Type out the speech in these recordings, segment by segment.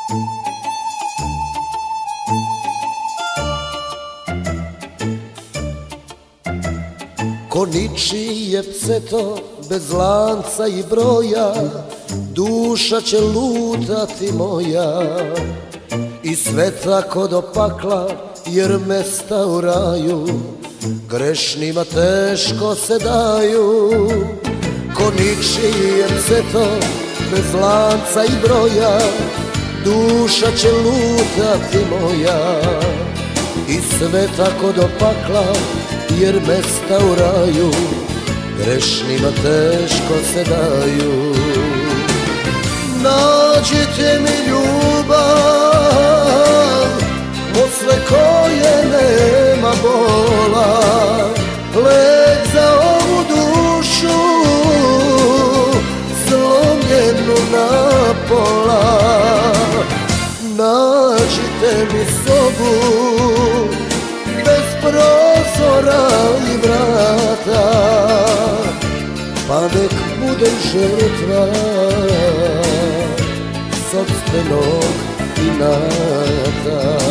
Ko ničije pseto bez lanca i broja, duša će lutati moja. I sve tako do pakla, jer mesta u raju grešnima teško se daju. Ko ničije pseto bez lanca i broja, duša će lutati moja. I sve tako do pakla, jer mesta u raju grešnima teško se daju. Nađite mi ljubav, posle koje nema bola, lek za ovu dušu slomljenu na pola. Nađite mi sobu bez prozora i vrata, pa nek budem žrtva sopstvenog inata.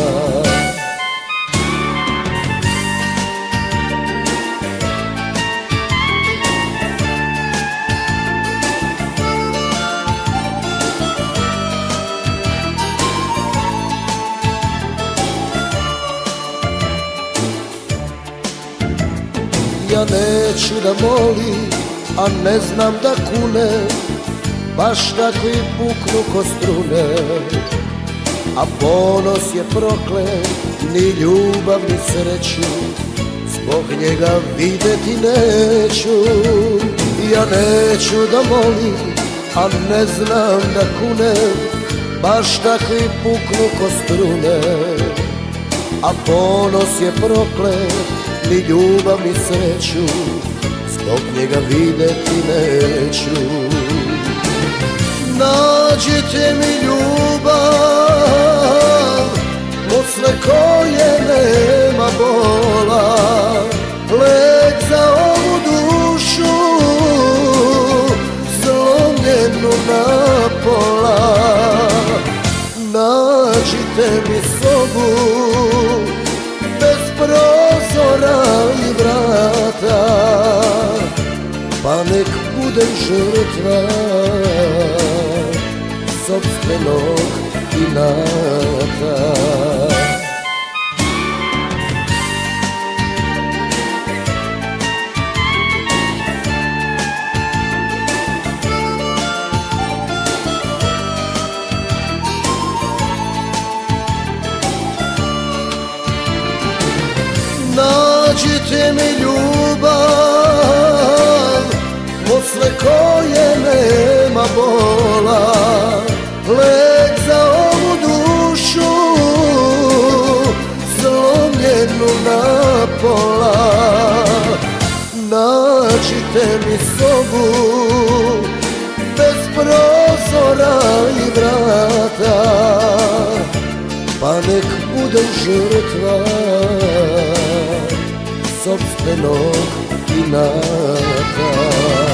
Ja neću da molim, a ne znam da kunem, baš tako i puknu ko strune. A ponos je proklet, ni ljubav ni sreću zbog njega videti neću. Ja neću da molim, a ne znam da kunem, baš tako i puknu ko strune. A ponos je proklet, ni ljubav ni sreću zbog njega videti neću. Nađite mi ljubav, posle koje nema bola, lek za ovu dušu slomljenu na pola. Nađite mi sobu bez prozora i vrata, pa nek budem žrtva sopstvenog inata. Nađite mi ljubav, posle koje nema bola, lek za ovu dušu slomljenu na pola. Nađite mi sobu bez prozora i vrata, pa nek budem žrtva sopstvenog inata.